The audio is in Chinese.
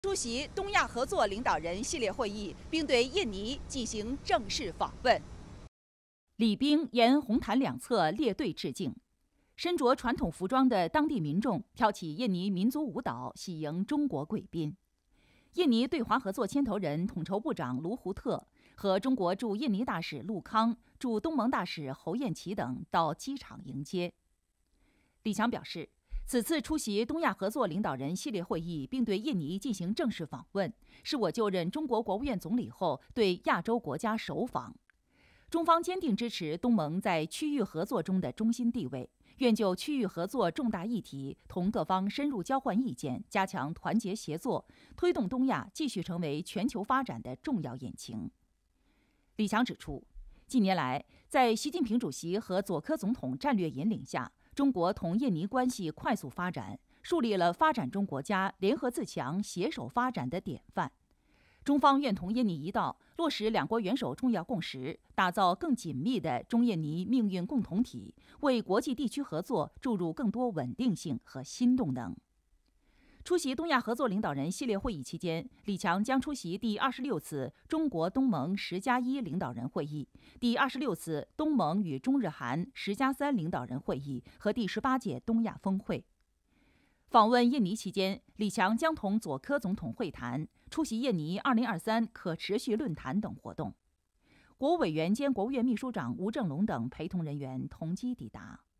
出席东亚合作领导人系列会议，并对印尼进行正式访问。礼兵沿红毯两侧列队致敬，身着传统服装的当地民众跳起印尼民族舞蹈，喜迎中国贵宾。印尼对华合作牵头人、统筹部长卢胡特和中国驻印尼大使陆康、驻东盟大使侯彦奇等到机场迎接。李强表示，此次出席东亚合作领导人系列会议，并对印尼进行正式访问，是我就任中国国务院总理后对亚洲国家首访。中方坚定支持东盟在区域合作中的中心地位，愿就区域合作重大议题同各方深入交换意见，加强团结协作，推动东亚继续成为全球发展的重要引擎。李强指出，近年来，在习近平主席和佐科总统战略引领下，中国同印尼关系快速发展，树立了发展中国家联合自强、携手发展的典范。中方愿同印尼一道，落实两国元首重要共识，打造更紧密的中印尼命运共同体，为国际地区合作注入更多稳定性和新动能。出席东亚合作领导人系列会议期间，李强将出席第26次中国东盟10+1领导人会议、第26次东盟与中日韩10+3领导人会议和第18届东亚峰会。访问印尼期间，李强将同佐科总统会谈，出席印尼2023可持续论坛等活动。国务委员兼国务院秘书长吴政隆等陪同人员同机抵达。